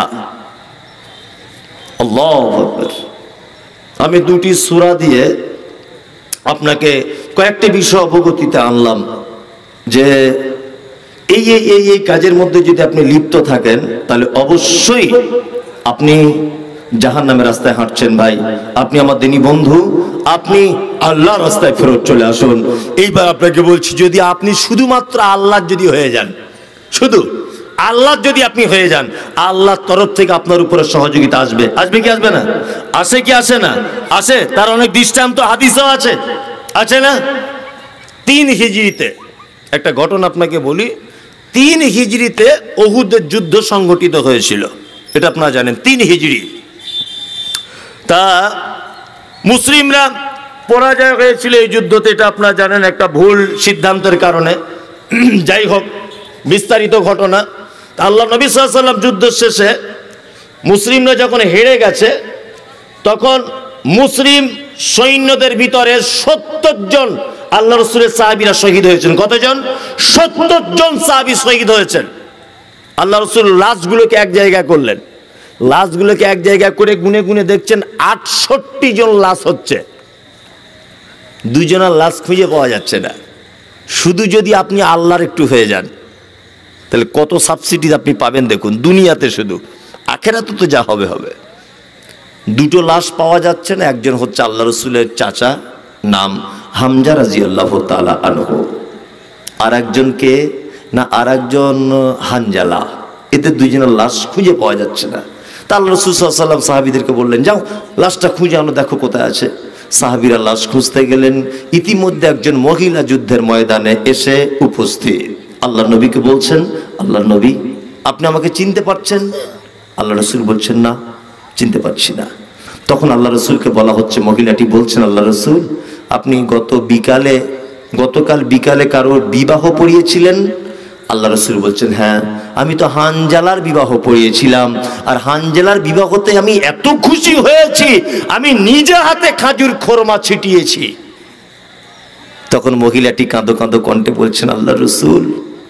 আল্লাহু আকবার। আমি দুটি সূরা দিয়ে আপনাকে কয়েকটি বিষয় অবগতিতে আনলাম যে এই কাজের মধ্যে যদি আপনি লিপ্ত থাকেন তাহলে অবশ্যই আপনি জাহান্নামের রাস্তায় হাঁটছেন। ভাই, আপনি আমার দিনী বন্ধু, আপনি আল্লাহর রাস্তায় ফেরত চলে আসুন। এইবার আপনাকে বলছি, যদি আপনি শুধুমাত্র আল্লাহ যদি হয়ে যান, শুধু আল্লাহ যদি আপনি হয়ে যান, আল্লাহর তরফ থেকে আপনার উপরে সহযোগিতা আসবে। আসবে কি আসবে না? আসে কি আসে না? আসে। তার অনেক দৃষ্টান্ত হাদিসও আছে, আছে না? 3 হিজরিতে একটা ঘটনা আপনাকে বলি। 3 হিজরিতে উহুদের যুদ্ধ সংগঠিত হয়েছিল, এটা আপনারা জানেন। 3 হিজরি তা মুসলিমরা পরাজয় হয়েছিল এই যুদ্ধতে, এটা আপনারা জানেন, একটা ভুল সিদ্ধান্তের কারণে। যাই হোক, বিস্তারিত ঘটনা। আল্লাহ নবী সাল্লাল্লাহু আলাইহি ওয়াসাল্লাম যুদ্ধ শেষে মুসলিমরা যখন হেরে গেছে, তখন মুসলিম সৈন্যদের ভিতরে 70 জন আল্লাহ রাসূলের সাহাবীরা শহীদ হয়েছেন। কতজন? 70 জন সাহাবী শহীদ হয়েছেন। আল্লাহ রাসূল লাশগুলোকে এক জায়গায় করলেন, লাশগুলোকে এক জায়গায় করে গুনে গুনে দেখছেন 68 জন লাশ হচ্ছে, 2 জনের লাশ খুঁজে পাওয়া যাচ্ছে না। শুধু যদি আপনি আল্লাহর একটু হয়ে যান তাহলে কত সাবসিডি আপনি পাবেন দেখুন, দুনিয়াতে শুধু, আখেরাতে তো যা হবে হবে। 2টো লাশ পাওয়া যাচ্ছে না, একজন হচ্ছে আল্লাহ রাসূলের চাচা, নাম হামজা রাদিয়াল্লাহু তাআলা আনহু, আর একজনকে না, আর একজন হানজালা, এতে 2 জনের লাশ খুঁজে পাওয়া যাচ্ছে না। তা আল্লাহ রাসূল সাল্লাল্লাহু আলাইহি ওয়াসাল্লাম সাহাবীদেরকে বললেন, যাও লাশটা খুঁজে আনো, দেখো কোথায় আছে। সাহাবীরা লাশ খুঁজতে গেলেন, ইতিমধ্যে একজন মহিলা যুদ্ধের ময়দানে এসে উপস্থিত। আল্লাহ নবীকে বলছেন, আল্লাহ নবী, আপনি আমাকে চিনতে পারছেন? আল্লাহ রাসূল বলছেন, না, চিনতে পারছি না। তখন আল্লাহ রাসূলকে বলা হচ্ছে, মহিলাটি বলছেন, আল্লাহ রাসূল, আপনি গতকাল বিকালে কারোর বিবাহ পড়িয়েছিলেন? আল্লাহ রাসূল বলছেন, হ্যাঁ, আমি তো হানজালার বিবাহ পড়িয়েছিলাম, আর হানজালার বিবাহতে আমি এত খুশি হয়েছি, আমি নিজে হাতে খাজুর খোরমা ছিটিয়েছি। তখন মহিলাটি কাঁদো কাঁদো কণ্ঠে বলছেন, আল্লাহ রাসূল,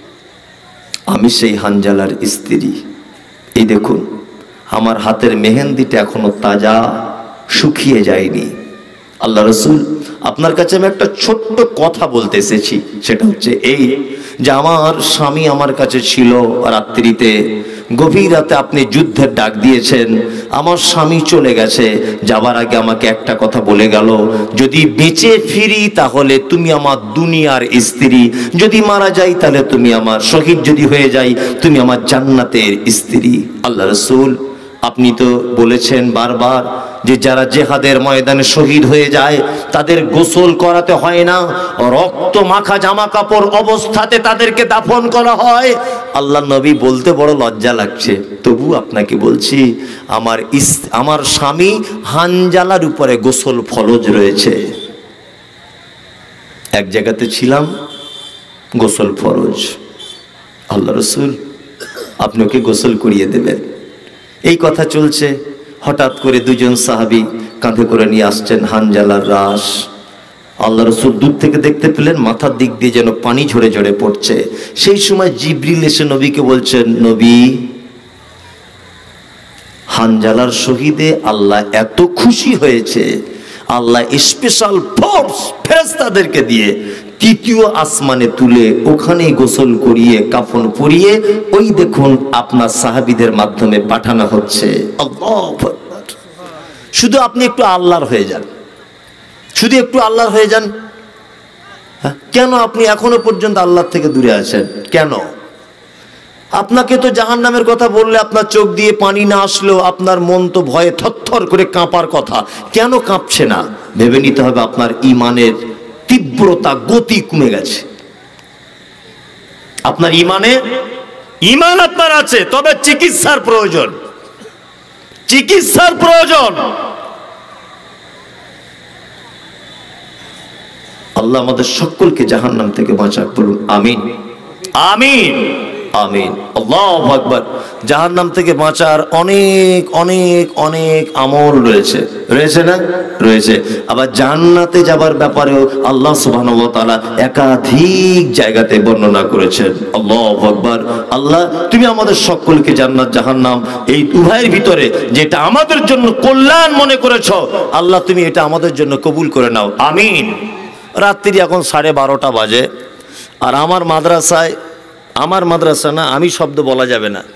আমি সেই হানজালার স্ত্রী, এই দেখুন আমার হাতের মেহেন্দিটা এখনো তাজা, শুকিয়ে যায়নি। আল্লাহ রাসূল, আপনার কাছে আমি একটা ছোট্ট কথা বলতে এসেছি, সেটা হচ্ছে এই যে আমার স্বামী আমার কাছে ছিল রাত্রিতে, গভীর রাতে আপনি যুদ্ধের ডাক দিয়েছেন, আমার স্বামী চলে গেছে, যাবার আগে আমাকে একটা কথা বলে গেল, যদি বেঁচে ফিরি তাহলে তুমি আমার দুনিয়ার স্ত্রী, যদি মারা যাই তাহলে তুমি আমার, শহীদ যদি হয়ে যাই তুমি আমার জান্নাতের স্ত্রী। আল্লাহ রাসূল, আপনি তো বলেছেন বারবার যে যারা জিহাদের ময়দানে শহীদ হয়ে যায় তাদের গোসল করাতে হয় না, রক্ত মাখা জামা কাপড় অবস্থাতে তাদেরকে দাফন করা হয়। আল্লাহ নবী, বলতে বড় লজ্জা লাগছে, তবু আপনাকে বলছি, আমার স্বামী হানজালার উপরে গোসল ফরজ রয়েছে। এক জায়গাতে ছিলাম, গোসল ফরজ। আল্লাহ রাসূল, আপনি ওকে গোসল করিয়ে দেবেন। এই কথা চলছে, হঠাৎ করে 2 জন সাহাবী কাঁধে করে নিয়ে আসছেন হানজালার লাশ। আল্লাহ রাসূল দূর থেকে দেখতে পেলেন মাথার দিক দিয়ে যেন পানি ঝরে ঝরে পড়ছে। সেই সময় জিবরিল এসে নবীকে বলছেন, নবী, হানজালার শহীদে আল্লাহ এত খুশি হয়েছে, আল্লাহ স্পেশাল ফোর্স ফেরেশতাদেরকে দিয়ে তৃতীয় আসমানে তুলে ওখানে গোসল করিয়ে কাফন পরিয়ে ওই দেখুন আপনার সাহাবীদের মাধ্যমে পাঠানো হচ্ছে। আল্লাহু আকবার। শুধু আপনি একটু আল্লাহর হয়ে যান, শুধু একটু আল্লাহর হয়ে যান। কেন আপনি এখনো পর্যন্ত আল্লাহর থেকে দূরে আছেন কেন? আপনাকে তো জাহান্নামের কথা বললে আপনার চোখ দিয়ে পানি না আসলেও আপনার মন তো ভয়ে থরথর করে কাঁপার কথা। কেন কাঁপছে না? ভেবে নিতে হবে আপনার ঈমানের তীব্রতা, গতি কমে গেছে। আপনার ঈমান আপনার আছে, তবে চিকিৎসার প্রয়োজন, চিকিৎসার প্রয়োজন। আল্লাহ আমাদের সকলকে জাহান্নাম থেকে বাঁচাক, বলুন আমিন আমিন আমিন। আল্লাহু আকবার। জাহান্নাম থেকে বাঁচার অনেক অনেক অনেক আমল রয়েছে, রয়েছে না? রয়েছে। আবার জান্নাতে যাবার ব্যাপারেও আল্লাহ সুবহানাহু ওয়া তাআলা একাধিক জায়গাতে বর্ণনা করেছেন। আল্লাহু আকবার। আল্লাহ তুমি আমাদের সকলকে জান্নাত জাহান্নাম এই উভয়ের ভিতরে যেটা আমাদের জন্য কল্যাণ মনে করেছো, আল্লাহ তুমি এটা আমাদের জন্য কবুল করে নাও, আমিন। রাত্রি এখন 12:30 বাজে, আর আমার মাদ্রাসা না, আমি শব্দ বলা যাবে না,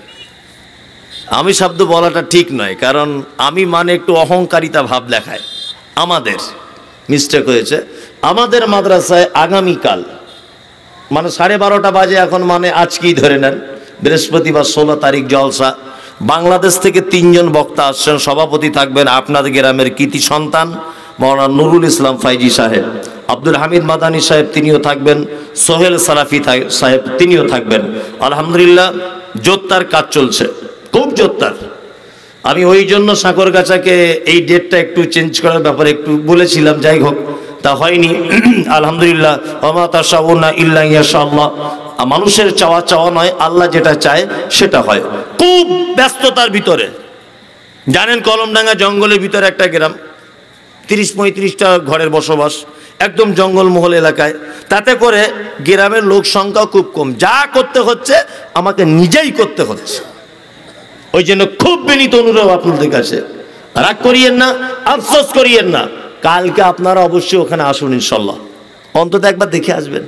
আমি শব্দ বলাটা ঠিক নয়, কারণ আমি মানে একটু অহংকারিতা ভাব দেখায়। আমাদের মিস্টেক হয়েছে। আমাদের মাদ্রাসায় আগামীকাল মানে 12:30 বাজে এখন, মানে আজকেই ধরে নেন, বৃহস্পতিবার 16 তারিখ জলসা। বাংলাদেশ থেকে 3 জন বক্তা আসছেন। সভাপতি থাকবেন আপনাদের গ্রামের কৃতি সন্তান মাওলানা নুরুল ইসলাম ফাইজি সাহেব, আব্দুল হামিদ মাদানী সাহেব তিনিও থাকবেন, সোহেল সালাফি সাহেব তিনিও থাকবেন। আলহামদুলিল্লাহ জোরদার কাজ চলছে, খুব জোরদার। আমি ওই জন্য সাগরগাছাকে এই ডেটটা একটু চেঞ্জ করার ব্যাপারে একটু বলেছিলাম, যাই হোক তা হয়নি। আলহামদুলিল্লাহ ওমা তাশাউনা ইল্লা ইনশাআল্লাহ। মানুষের চাওয়া নয়, আল্লাহ যেটা চায় সেটা হয়। খুব ব্যস্ততার ভিতরে, জানেন কলমডাঙ্গা জঙ্গলের ভিতরে একটা গ্রাম, 30-35টা ঘরের বসবাস, একদম জঙ্গলমহল এলাকায়। তাতে করে গ্রামের লোক সংখ্যা খুব কম, যা করতে হচ্ছে আমাকে নিজেই করতে হচ্ছে। ওই জন্য খুব বিনীত অনুরোধ আপনাদের কাছে, রাগ করিয়েন না, আফসোস করিয়েন না। কালকে আপনারা অবশ্যই ওখানে আসুন ইনশাল্লাহ, অন্তত একবার দেখে আসবেন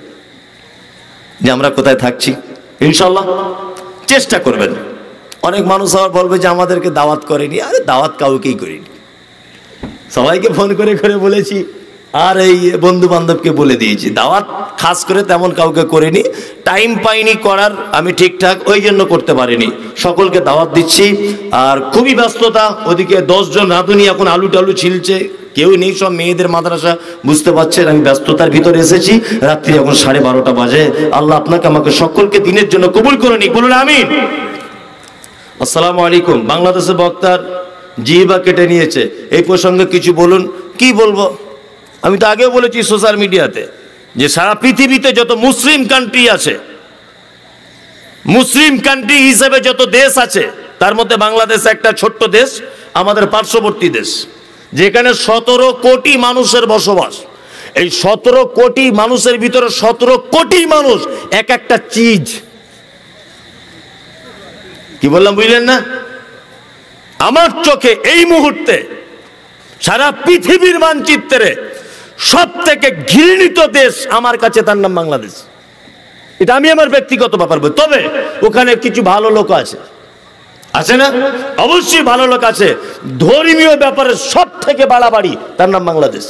যে আমরা কোথায় থাকছি। ইনশাল্লাহ চেষ্টা করবেন। অনেক মানুষ আবার বলবে যে আমাদেরকে দাওয়াত করেনি। আরে দাওয়াত কাউকেই করিনি, সবাইকে ফোন করে করে বলেছি, আর এই বন্ধু বান্ধবকে বলে দিয়েছি। দাওয়াত খাস করে তেমন কাউকে করিনি, টাইম পাইনি করার আমি ঠিকঠাক, ওই জন্য করতে পারিনি। সকলকে দাওয়াত দিচ্ছি। আর খুবই ব্যস্ততা, ওদিকে 10 জন রাঁধুনি এখন আলু টালু ছিলছে, কেউ নেই, সব মেয়েদের মাদ্রাসা, বুঝতে পারছেন আমি ব্যস্ততার ভিতরে এসেছি। রাত্রি এখন 12:30 বাজে। আল্লাহ আপনাকে আমাকে সকলকে দিনের জন্য কবুল করে নিক, বলুন আমিন। আসসালামু আলাইকুম। বাংলাদেশের বক্তার জিহ্বা কেটে নিয়েছে, এই প্রসঙ্গে কিছু বলুন। কি বলবো? আমি তো আগেও বলেছি সোশ্যাল মিডিয়াতে যে সারা পৃথিবীতে যত মুসলিম কান্ট্রি আছে, মুসলিম কান্ট্রি হিসেবে যত দেশ আছে, তার মধ্যে বাংলাদেশ একটা ছোট্ট দেশ, আমাদের পার্শ্ববর্তী দেশ, যেখানে 17 কোটি মানুষের বসবাস। এই 17 কোটি মানুষের ভিতরে 17 কোটি মানুষ এক একটা চিজ। কি বললাম বুঝলেন না? আমার চোখে এই মুহূর্তে সারা পৃথিবীর মানচিত্রে সব থেকে ঘৃণিত দেশ আমার কাছে, তার নাম বাংলাদেশ। এটা আমি আমার ব্যক্তিগত ব্যাপার বলি। তবে ওখানে কিছু ভালো লোক আছে, আছে না? অবশ্যই ভালো লোক আছে। ধর্মীয় ব্যাপারে সব থেকে বাড়াবাড়ি, তার নাম বাংলাদেশ।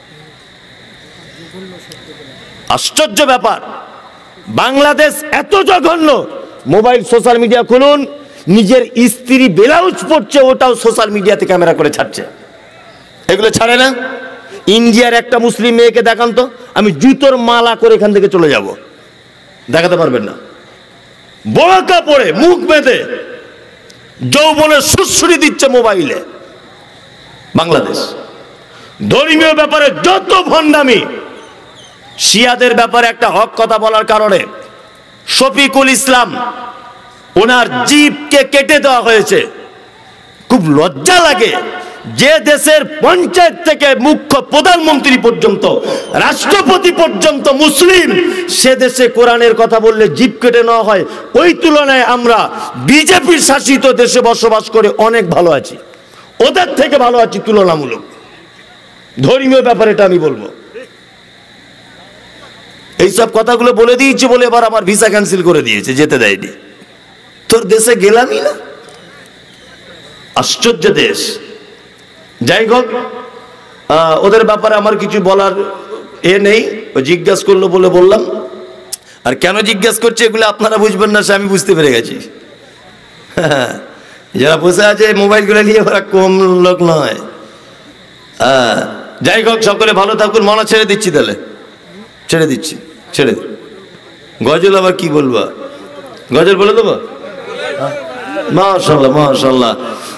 আশ্চর্য ব্যাপার, বাংলাদেশ এত জঘন্য। মোবাইল সোশ্যাল মিডিয়া খুলুন, নিজের স্ত্রী ব্লাউজ পড়ছে, ওটাও সোশ্যাল মিডিয়াতে ক্যামেরা করে ছাড়ছে। এগুলো ছাড়ে না? ইন্ডিয়ার একটা মুসলিম মেয়েকে দেখান তো, আমি জুতোর মালা করে এখান থেকে চলে যাব, দেখাতে পারবেন না। বোরকা পরে মুখ বেঁধে যৌবনের সুরসুরি দিচ্ছে মোবাইলে। বাংলাদেশ ধর্মীয় ব্যাপারে যত ভণ্ডামি, শিয়াদের ব্যাপারে একটা হক কথা বলার কারণে শফিকুল ইসলাম ওনার জিভকে কেটে দেওয়া হয়েছে। খুব লজ্জা লাগে যে দেশের পঞ্চায়েত থেকে মুখ্য প্রধানমন্ত্রী পর্যন্ত রাষ্ট্রপতি পর্যন্ত মুসলিম, সে দেশে কোরআনের কথা বললে জিভ কেটে নেওয়া হয়। ওই তুলনায় আমরা বিজেপি শাসিত দেশে বসবাস করে অনেক ভালো আছি, ওদের থেকে ভালো আছি তুলনামূলক। ধর্মীয় ব্যাপারে এটা আমি বলবো। এইসব কথাগুলো বলে দিয়েছি বলে এবার আমার ভিসা ক্যান্সেল করে দিয়েছে, যেতে দেয়নি। তোর দেশে গেলামই না, আশ্চর্য দেশ। যাই হোক, ওদের ব্যাপারে আমার কিছু বলার নেই, জিজ্ঞাসা করলো বলে বললাম। আর কেন জিজ্ঞাসা করছে এগুলো আপনারা বুঝবেন না, সে আমি বুঝতে পেরে গেছি। যারা বসে আছে মোবাইলগুলো নিয়ে, ওরা কম লোক নয়। যাই হোক, সকলে ভালো থাকুন। মনে ছেড়ে দিচ্ছি, তাহলে ছেড়ে দিচ্ছি, ছেড়ে। গজল আবার কি বলবো, গজল বলে দেবো? মাশাআল্লাহ মাশাআল্লাহ।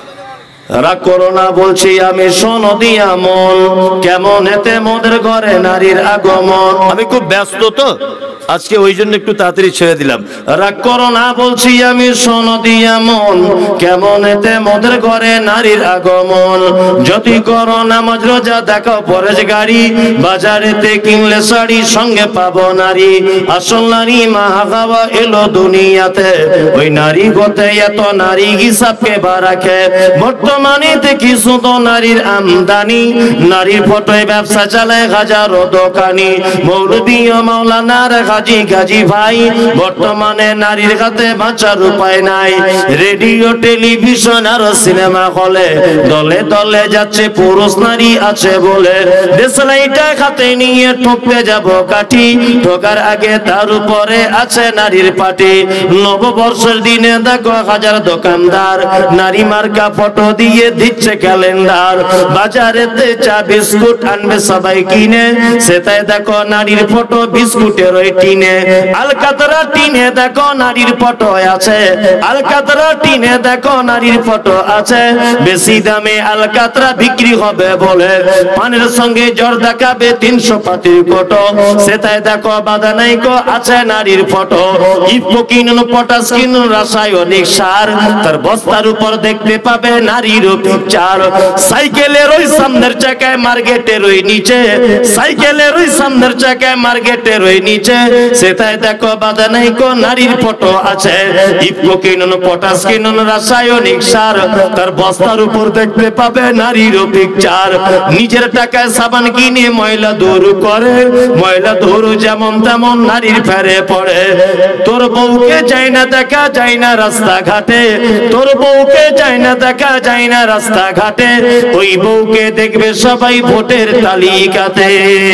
রাগ করো না বলছি আমি, শোনো দিয়া মন, কেমন এতে মোদের ঘরে নারীর আগমন। আমি খুব ব্যস্ত তো আজকে, ওই জন্য একটু তাড়াতাড়ি ছেড়ে দিলাম। রাগ করো না বলছি আমি, শোনো দিয়া মন, কেমন এতে মোদের ঘরে নারীর আগমন। যদি করো নামাজ রোজা দেখাও পরেশ গাড়ি, বাজারেতে কিনলে শাড়ি সঙ্গে পাবো নারী। আসল নারী মা হাওয়া এলো দুনিয়াতে, ওই নারী গতে এত নারী হিসাবকে বা রাখে। বর্তমানে দেখি শুধু নারীর আমদানি, নারীর ফটোয় ব্যবসা চালায় হাজারো দোকানি। মৌলবী ও মাওলানার গাজী গাজী ভাই, বর্তমানে নারীর হাতে বাঁচার উপায় নাই। রেডিও টেলিভিশন আর সিনেমা হলে দলে দলে যাচ্ছে পুরুষ নারী আছে বলে। দেশলাইটা হাতে নিয়ে ঠকতে যাব কাঠি, ঠকার আগে তার উপরে আছে নারীর পাটি। নববর্ষের দিনে দেখো হাজার দোকানদার, নারী মার্কা ফটো দিয়ে দিচ্ছে ক্যালেন্ডার। বাজারেতে চা বিস্কুট আনবে সবাই কিনে, সেটাই দেখো নারীর ফটো বিস্কুটের ওই টিনে। আলকাতরা টিনে দেখো নারীর ফটো আছে, আলকাতরা টিনে দেখো নারীর ফটো আছে। বেশি দামে আলকাতরা বিক্রি হবে বলে, পানের সঙ্গে জর্দা খাবে 300 পাতির কোটো, সেটাই দেখো বাধা নাই কো আছে নারীর ফটো। ইফকো কিনুন, পটাশ কিনুন, রাসায়নিক সার, তার বস্তার উপর দেখতে পাবে নারীর পিকচার। সাইকেলের ওই সামনের চাকায় মার্কেটের ওই নিচে, সাইকেলের ওই সামনের চাকায় মার্কেটের ওই নিচে, সেটাই দেখো বাধা নাই কো নারীর ফটো আছে। ইফকো কিনুন, পটাশ কিনুন, রাসায়নিক সার, তার বস্তার উপর দেখতে পাবে নারীর পিকচার। নিজের টাকায় সাবান কিনে ময়লা দূর করে, ময়লা দূর যেমন তেমন নারীর ফেরে পড়ে। তোর বউকে যায় না দেখা যায় না রাস্তাঘাটে, তোর বউকে যায় না দেখা যায় না রাস্তাঘাটে, ওই বউকে দেখবে সবাই ভোটের তালিকাতে।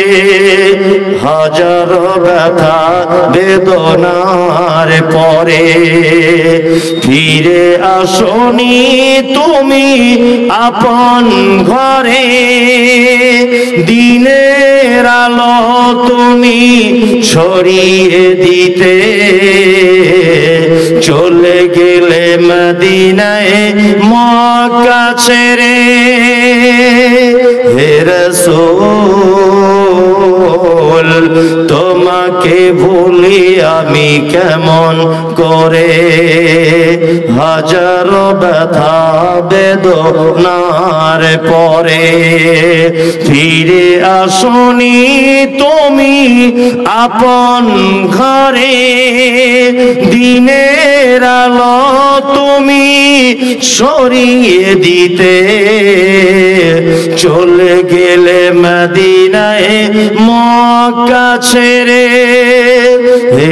হাজারো ব্যথা বেদনার পরে ফিরে আসনি তুমি আপন ঘরে। দিনের আলো তুমি ছড়িয়ে দিতে, চলে গেলে মদিনায় মক্কা ছেড়ে। হে রাসূল তোমাকে ভুলি আমি কেমন করে, হাজারো ব্যথা বেদনার পরে ফিরে আসনি তুমি আপন ঘরে। দিনের আলো তুমি সরিয়ে দিতে, চলে গেলে মদিনায় মক্কা ছেড়ে। হে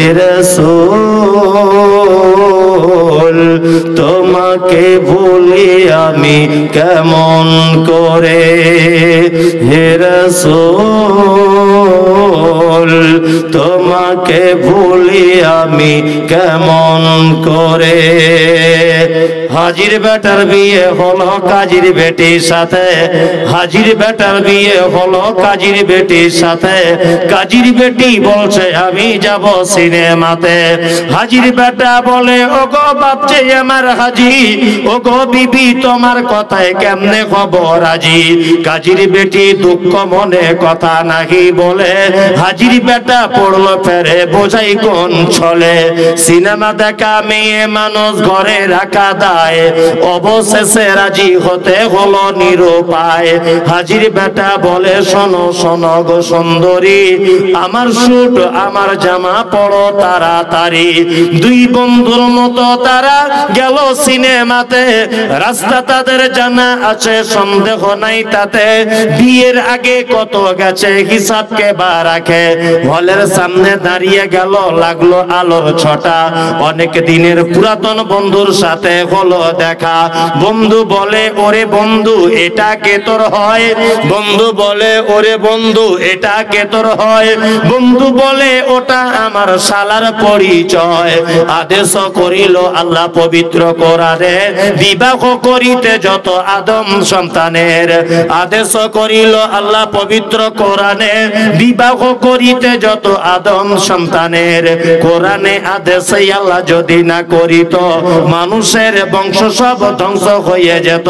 রাসূল তোমাকে ভুলি আমি কেমন করে, হে রাসূল তোমাকে ভুলি আমি কেমন করে। হাজির বেটার বিয়ে হলো কাজীর বেটির সাথে, হাজির বেটার বিয়ে হলো কাজীর বেটির সাথে। কাজীর বেটি বলছে আমি যাব সিনেমাতে, হাজির বেটা বলে ও গো বাপচে আমার হাজি, ও গো বিবি তোমার কথায় কেমনে খবর রাজি। কাজীর বেটি দুঃখ মনে কথা নাহি বলে, হাজির বেটা পড়লো রে বোঝাই কোন ছলে। সিনেমা দেখা মেয়ে মানুষ ঘরে রাখা দায়, অবশেষে রাজি হতে হলো নিরুপায়। হাজির বেটা বলে শোনো শোনো গো সুন্দরী, আমার স্যুট আমার জামা পড়ো তাড়াতাড়ি। দুই বন্ধুর মতো তারা গেল সিনেমাতে, রাস্তা তাদের জানা আছে সন্দেহ নাই তাতে। বিয়ের আগে কত গেছে হিসাব কে বা রাখে, হলের সামনে দাঁড়িয়ে গেল লাগলো আলোর ছটা। অনেক দিনের পুরাতন বন্ধুর সাথে হলো দেখা। বন্ধু বলে ওরে বন্ধু এটা কে তোর হয়, বন্ধু বলে ওরে বন্ধু এটা কে তোর হয়। বন্ধু বলে ওটা আমার শালার পরিচয়। আদেশ করিল আল্লাহ পবিত্র কোরআনে, বিবাহ করিতে যত আদম সন্তানের। আদেশ করিল আল্লাহ পবিত্র কোরআনে, বিবাহ করিতে যত আদম সন্তানের। কোরআনে আদেশে আল্লাহ যদি না করিত, মানুষের বংশ সব ধ্বংস হয়ে যেত।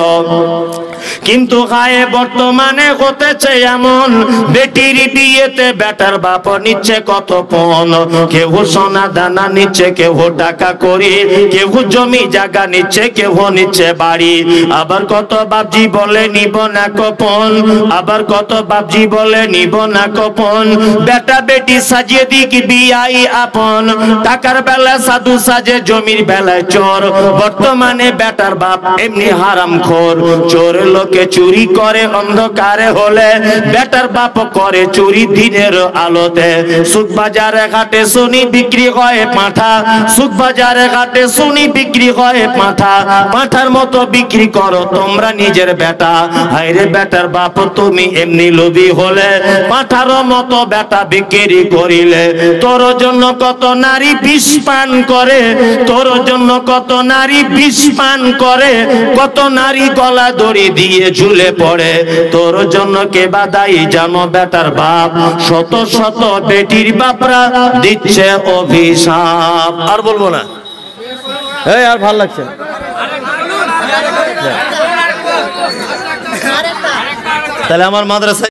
কিন্তু গায়ে বর্তমানে হতেছে এমন, বেটির বিয়েতে বেটার বাপ নিচ্ছে কত পণ। কেউ সোনা দানা নিচ্ছে, কেউ টাকা করি, কেউ জমি জায়গা নিচ্ছে, কেউ নিচ্ছে বাড়ি। আবার কত বাপজি বলে নিব না কোপন, আবার কত বাপজি বলে নিব না কোপন। বেটা বেটি সাজিয়ে দিক বিয়াই আপন, টাকার বেলা সাধু সাজে জমির বেলায় চোর। বর্তমানে বেটার বাপ এমনি হারামখোর, চোর লোকে চুরি করে অন্ধকারে হলে, বেটার বাপ করে চুরি দিনের আলোতে। সুখ বাজারে ঘাটে শুনি বিক্রি হয় পাঁঠা, সুখ বাজারে ঘাটে শুনি বিক্রি হয় পাঁঠা। পাঁঠার মতো বিক্রি করো তোমরা নিজের বেটা। হায়রে বেটার বাপ তুমি এমনি লোভী হলে, পাঁঠার মতো বেটা বিক্রি করিলে। তোর জন্য কত নারী বিষ পান করে, তোর জন্য কত নারী বিষ পান করে, কত নারী গলা দড়ি দিয়ে ঝুলে পড়ে। তোর জন্য কে বাদাই জানো বেটার বাপ, শত শত বেটির বাপরা দিচ্ছে অভিশাপ। আর বলবো না, এই আর ভালো লাগছে না। তাহলে আমার মাদ্রাসা